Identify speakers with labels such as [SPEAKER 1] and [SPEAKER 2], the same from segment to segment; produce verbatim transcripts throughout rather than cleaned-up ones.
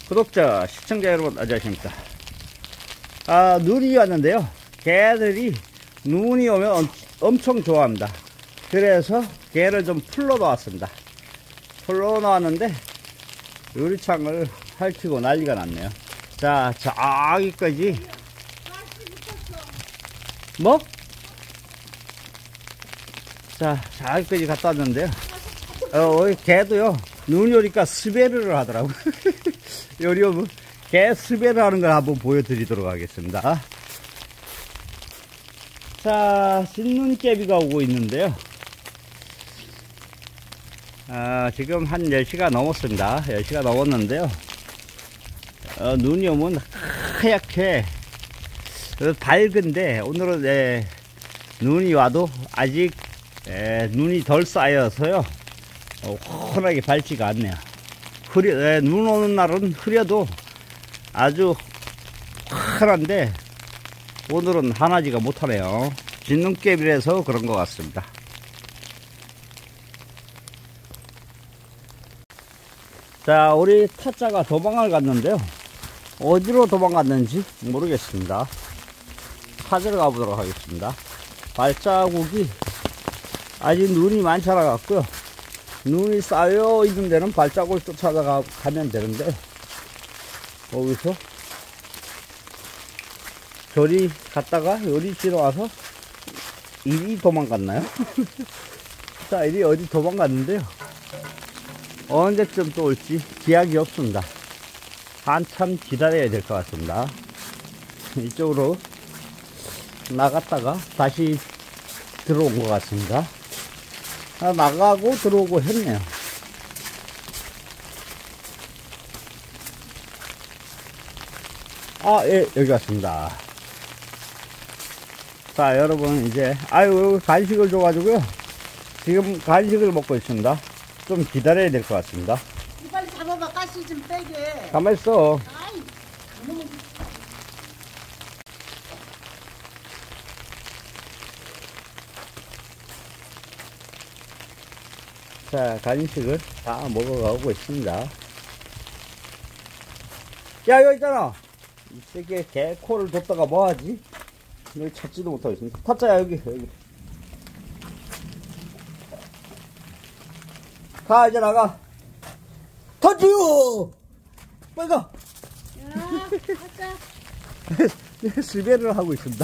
[SPEAKER 1] 구독자, 시청자 여러분 안녕하십니까. 아, 눈이 왔는데요. 개들이 눈이 오면 엄, 엄청 좋아합니다. 그래서 개를 좀 풀러 놓았습니다. 풀러 놓았는데 유리창을 핥히고 난리가 났네요. 자, 저기까지 뭐? 자, 저기까지 갔다 왔는데요. 어, 개도요, 눈이 오니까 스베르를 하더라고요. 요리 오면 개 스베르 하는 걸 한번 보여드리도록 하겠습니다. 자, 진눈깨비가 오고 있는데요. 아, 지금 한 열 시가 넘었습니다. 열 시가 넘었는데요. 어, 눈이 오면 하얗게 밝은데, 오늘은 예, 눈이 와도 아직 예, 눈이 덜 쌓여서요. 어, 환하게 밝지가 않네요. 흐려, 예, 눈 오는 날은 흐려도 아주 환한데 오늘은 환하지가 못하네요. 진눈깨비라서 그런 것 같습니다. 자, 우리 타짜가 도망을 갔는데요. 어디로 도망갔는지 모르겠습니다. 찾으러 가보도록 하겠습니다. 발자국이 아직 눈이 많지 않아 갖고요. 눈이 쌓여 있는 데는 발자국을 쫓아가 가면 되는데, 거기서 저리 갔다가 요리 지러 와서 이리 도망갔나요? 자, 이리 어디 도망갔는데요. 언제쯤 또 올지 기약이 없습니다. 한참 기다려야 될 것 같습니다. 이쪽으로 나갔다가 다시 들어온 것 같습니다. 아, 나가고 들어오고 했네요. 아, 예, 여기 왔습니다. 자, 여러분, 이제, 아유, 간식을 줘가지고요. 지금 간식을 먹고 있습니다. 좀 기다려야 될 것 같습니다.
[SPEAKER 2] 빨리 잡아봐, 가시 좀 빼게.
[SPEAKER 1] 가만히 있어.
[SPEAKER 2] 아이, 너무...
[SPEAKER 1] 자, 간식을 다 먹어가고 있습니다. 야, 여기 있잖아. 이 새끼 개 코를 뒀다가 뭐하지? 여기 찾지도 못하고 있습니다. 타짜야, 여기, 여기. 가, 이제 나가. 타쭈! 빨리 가!
[SPEAKER 2] 야, 타짜.
[SPEAKER 1] 스베르를 하고 있습니다.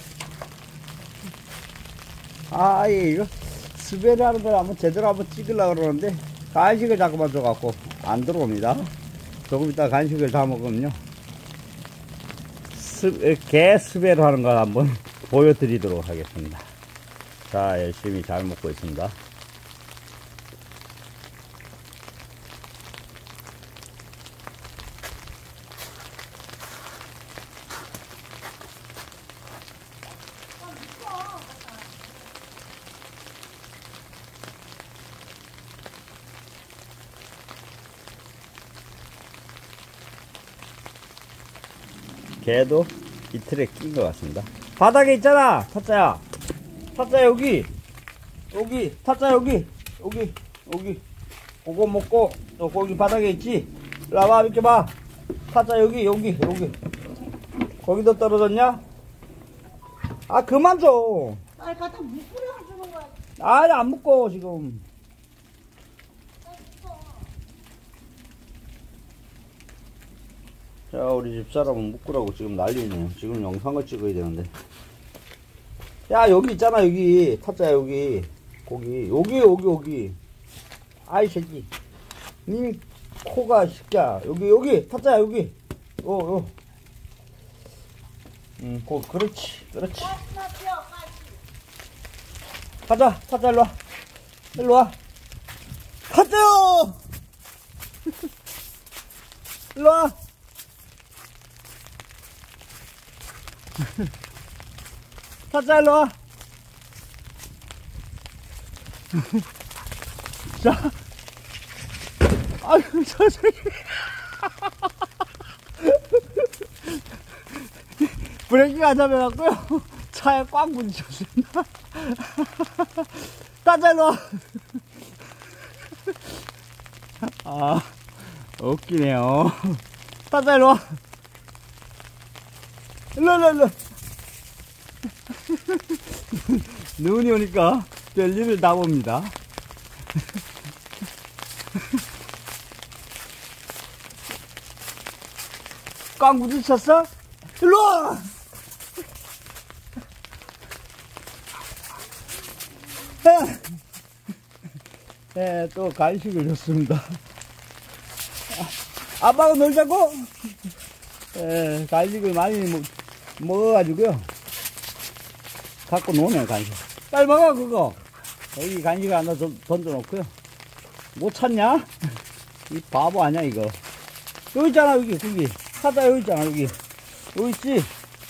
[SPEAKER 1] 아, 예, 이거. 스베르 하는 걸 한번 제대로 한번 찍으려고 그러는데, 간식을 자꾸만 줘갖고 안 들어옵니다. 조금 이따 간식을 다 먹으면요. 스, 개 스베르 하는 걸 한번 보여드리도록 하겠습니다. 자, 열심히 잘 먹고 있습니다. 개도 이틀에 낀 것 같습니다. 바닥에 있잖아, 타짜야. 타짜 여기, 여기, 타짜 여기, 여기, 여기. 그거 먹고, 너 거기 바닥에 있지? 일로 와봐, 이렇게 봐. 타짜 여기, 여기, 여기. 거기도 떨어졌냐? 아, 그만 줘.
[SPEAKER 2] 빨리 갖다 묶으려 주는 거야.
[SPEAKER 1] 아니, 안 묶어, 지금. 자, 우리 집사람은 묶으라고 지금 난리네요. 지금 영상을 찍어야 되는데. 야, 여기 있잖아, 여기. 타짜야, 여기. 거기. 여기, 여기, 여기. 아이, 새끼. 니 코가, 새끼야. 여기, 여기. 타짜야, 여기. 요, 요. 응, 고, 그렇지. 그렇지. 가자, 타짜, 일로 와. 일로 와. 타짜요! 일로 와. 타짜, 일로 와. 자. 아유, 저 새끼. 브레이크가 안 잡혀갖고요. 차에 꽉 부딪혔습니다. 타짜, 일로 와. 아, 웃기네요. 타짜 일로 와. 일로, 일로, 일로. 눈이 오니까 별일을 다 봅니다. 꽉 부딪혔어? 일로 와! 네, 또 간식을 줬습니다. 아, 아빠가 놀자고? 네, 간식을 많이 먹, 먹어가지고요. 갖고 노네, 간식. 빨리 먹어, 그거. 여기 간식 하나 좀 던져놓고요. 못 찾냐? 이 바보 아니야, 이거. 여기 있잖아, 여기, 여기. 타짜 여기 있잖아, 여기. 여기 있지?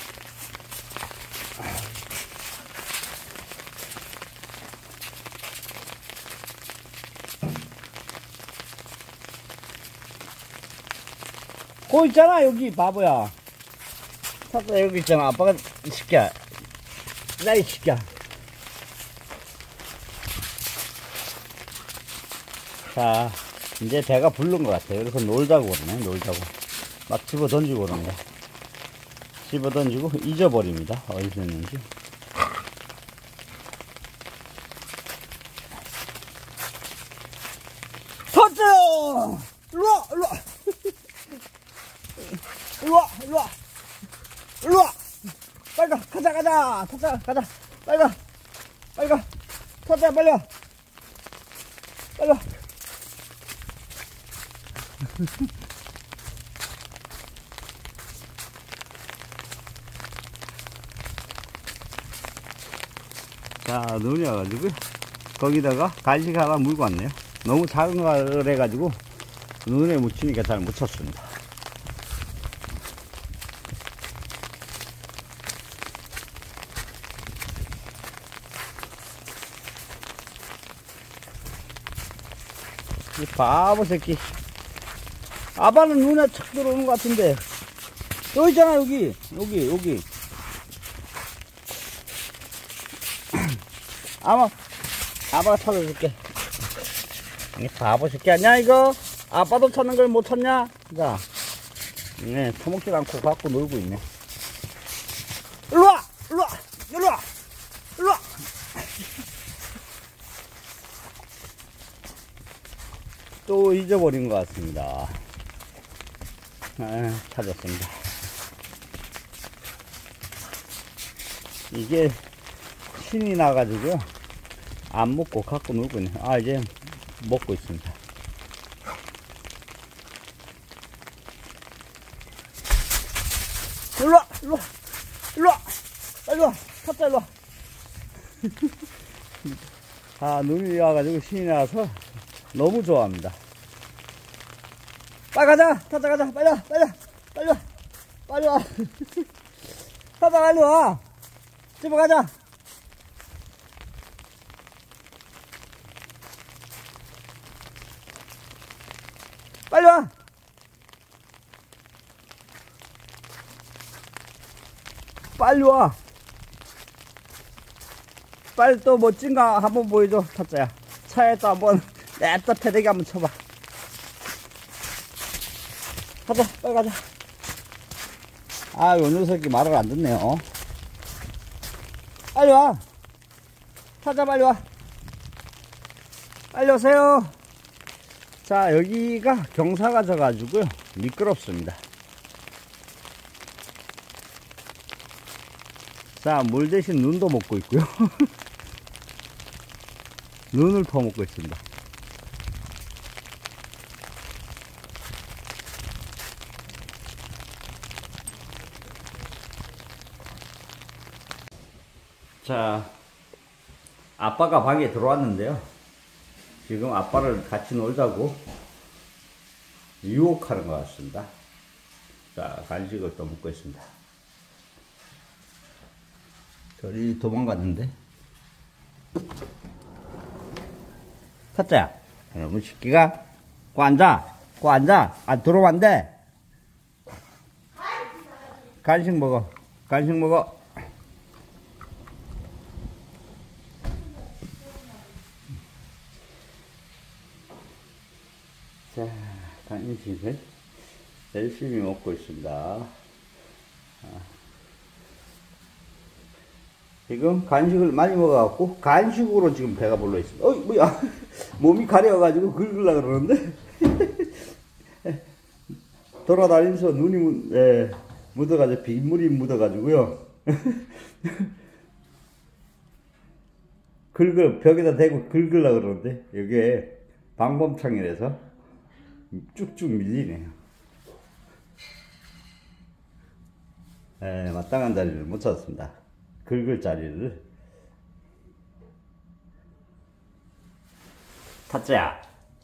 [SPEAKER 1] 거기 있잖아, 여기, 바보야. 타짜 여기 있잖아, 아빠가, 이 새끼야. 나, 이 새끼야. 자, 이제 배가 부른 것 같아요. 그래서 놀자고 그러네, 놀자고. 막 집어 던지고 그러네. 집어 던지고 잊어버립니다. 어디서 있는지. 터져! 일로와! 일로와! 일로와! 일로와! 일로와! 빨리 가! 가자! 가자! 터져! 가자! 빨리 가! 빨리 가! 터져! 빨리 와! 빨리 와! 자, 눈이 와가지고 거기다가 간식 하나 물고 왔네요. 너무 작은 걸 해가지고 눈에 묻히니까 잘 못 쳤습니다. 이 바보 새끼. 아빠는 눈에 척 들어오는 것 같은데. 여기 있잖아, 여기. 여기, 여기. 아마, 아빠가 찾아줄게. 이 바보 새끼 아니야, 이거? 아빠도 찾는 걸 못 찾냐? 자. 네, 처먹질 않고 갖고 놀고 있네. 일로와! 일로와! 일로와! 일로와! 또 잊어버린 것 같습니다. 아, 찾았습니다. 이게 신이 나가지고요. 안 먹고 갖고 놀고 있네. 아, 이제 먹고 있습니다. 일로와! 일로와! 일로와! 빨리 와! 타짜 일로와! 아, 눈이 와가지고 신이 나서 너무 좋아합니다. 빨리 가자! 타짜 가자! 빨리 와! 빨리 와! 빨리 와! 빨리 와! 타짜 빨리 와! 집에 가자! 빨리 와! 빨리 와! 빨리 또 멋진 거 한번 보여줘, 타짜야. 차에 또 한번 냅다 패대기 한번 쳐봐. 가자, 빨리 가자. 아, 요 녀석이 말을 안 듣네요. 빨리 와. 타짜 빨리 와. 빨리 오세요. 자, 여기가 경사가 져가지고요. 미끄럽습니다. 자, 물 대신 눈도 먹고 있고요. 눈을 퍼먹고 있습니다. 자, 아빠가 방에 들어왔는데요. 지금 아빠를 같이 놀자고 유혹하는 것 같습니다. 자, 간식을 또 먹고 있습니다. 저리 도망갔는데. 타짜야, 너무 새끼가 고 앉아. 고 앉아. 안 들어오면 안 돼. 간식 먹어. 간식 먹어. 자, 간식을 열심히 먹고 있습니다. 아. 지금 간식을 많이 먹어갖고 간식으로 지금 배가 불러 있습니다. 어이 뭐야 몸이 가려가지고 긁으려고 그러는데 돌아다니면서 눈이 묻, 예, 묻어가지고 빗물이 묻어가지고요. 긁어 벽에다 대고 긁으려고 그러는데 이게 방범창이라서 쭉쭉 밀리네요. 예, 마땅한 자리를 못 찾았습니다. 긁을 자리를. 타짜야.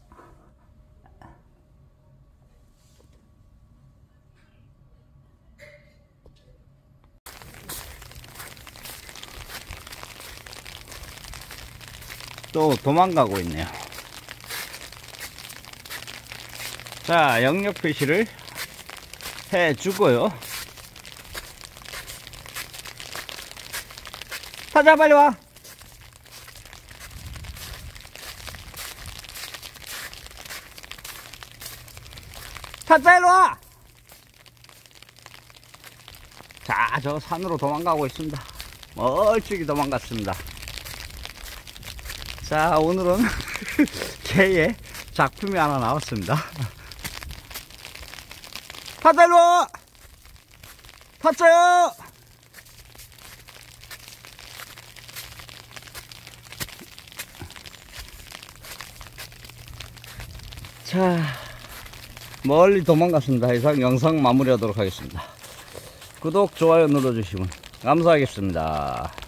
[SPEAKER 1] 또 도망가고 있네요. 자, 영역 표시를 해주고요. 타자 빨리 와. 타자 일로 와. 자, 저 산으로 도망가고 있습니다. 멀찍이 도망갔습니다. 자, 오늘은 개의 작품이 하나 나왔습니다. 타자 일로 와. 타자요. 자, 멀리 도망갔습니다. 이상 영상 마무리하도록 하겠습니다. 구독, 좋아요 눌러주시면 감사하겠습니다.